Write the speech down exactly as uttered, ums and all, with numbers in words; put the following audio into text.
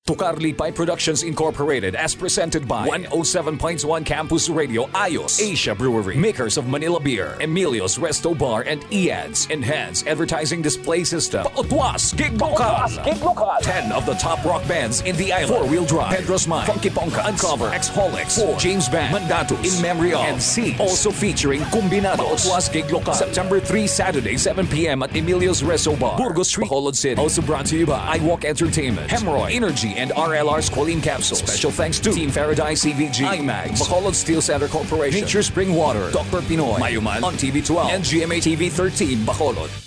Tukarli Pipe Productions Incorporated as presented by one oh seven point one Campus Radio Ayos, Asia Brewery, makers of Manila Beer, Emilio's Restobar and E-Ads, Enhanced Advertising Display System, Pautwas Gig Lokal, ten of the top rock bands in the island, Four Wheel Drive, Pedro's Mind, Funky Ponca, Uncover, X-Holics, Four, James Band, Mandatus, In Memory of, and C. Also featuring Combinados, Pautwas Gig Lokal, September third, Saturday, seven p m at Emilio's Restobar, Burgos Street, Bacolod City. Also brought to you by I Walk Entertainment, Hemorrhoid, Energy, and R L R's Choline Capsules. Special thanks to Team Faraday C V G, IMAX, Bacolod Steel Center Corporation, Nature Spring Water, Doctor Pinoy, Mayuman on T V twelve, and G M A T V thirteen, Bacolod.